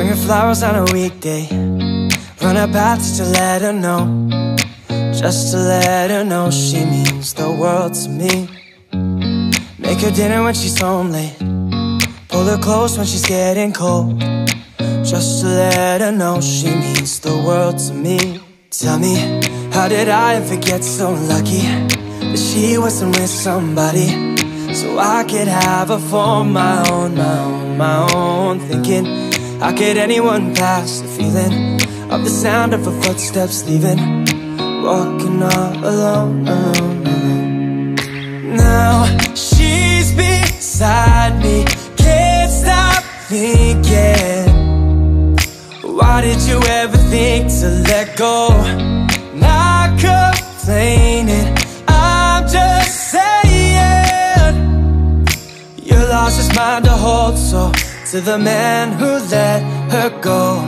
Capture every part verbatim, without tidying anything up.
Bring her flowers on a weekday, run her back just to let her know, just to let her know she means the world to me. Make her dinner when she's home late, pull her close when she's getting cold, just to let her know she means the world to me. Tell me, how did I ever get so lucky that she wasn't with somebody, so I could have her for my own, my own, my own. Thinking, how could anyone pass the feeling of the sound of her footsteps leaving, walking all alone, alone, alone. Now she's beside me, can't stop thinking, why did you ever think to let go? Not complaining, I'm just saying, you lost his mind to hold so to the man who let her go.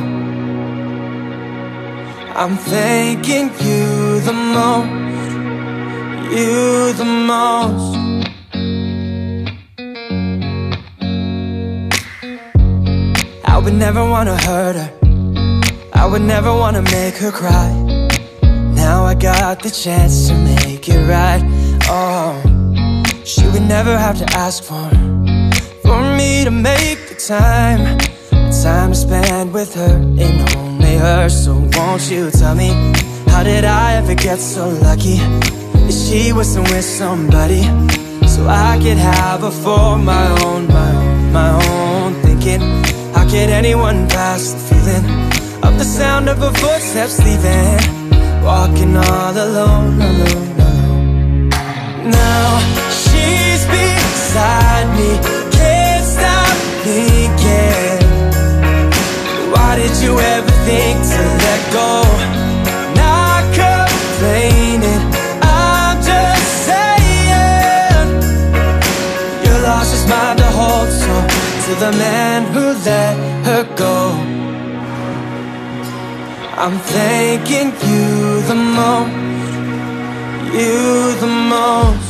I'm thanking you the most, you the most. I would never wanna hurt her, I would never wanna make her cry. Now I got the chance to make it right. Oh, she would never have to ask for, for me to make the time, the time to spend with her ain't only hers. So won't you tell me, how did I ever get so lucky that she wasn't with somebody, so I could have her for my own, my own, my own. Thinking, how could anyone pass the feeling of the sound of her footsteps leaving, walking all alone, alone, alone. Now she's beside me, can't stop thinking, why did you ever think to let go? Not complaining, I'm just saying, you lost his mind to hold so to the man who let her go. I'm thanking you the most, you the most.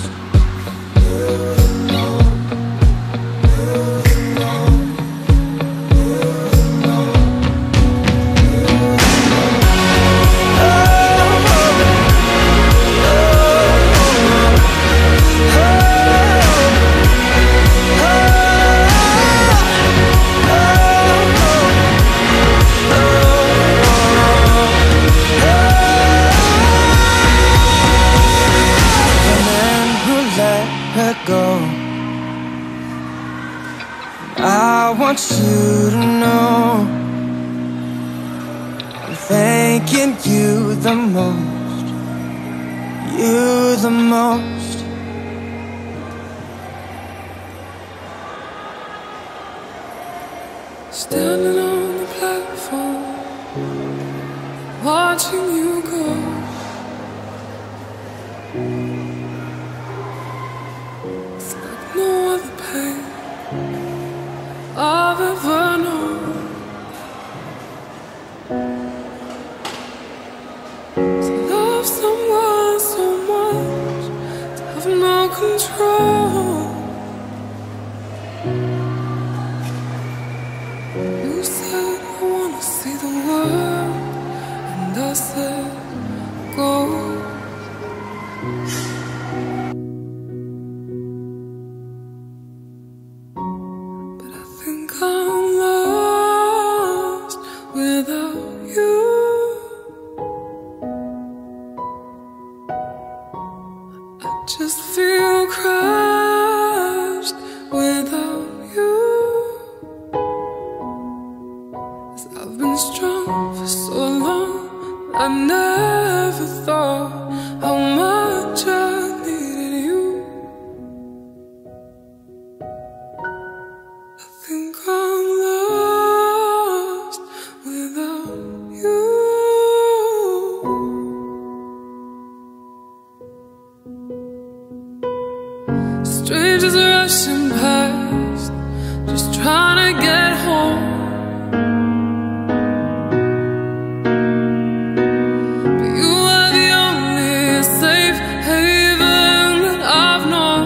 I want you to know, I'm thanking you the most, you the most. Standing on the platform, watching you go, it's like no other pain I've ever known. To love someone so much, to have no control. You said I wanna see the world, and I said go. I'm lost without you. I just feel crushed without you. 'Cause I've been strong for so long, I never thought how much I needed you. I think I'm lost without you. Strangers rushing past, just trying to get home. But you are the only safe haven that I've known.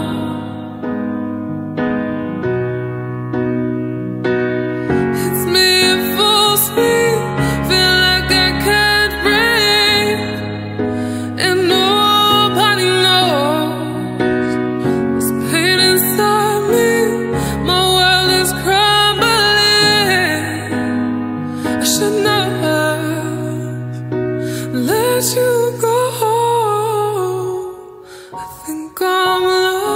It's me in full I'm lost.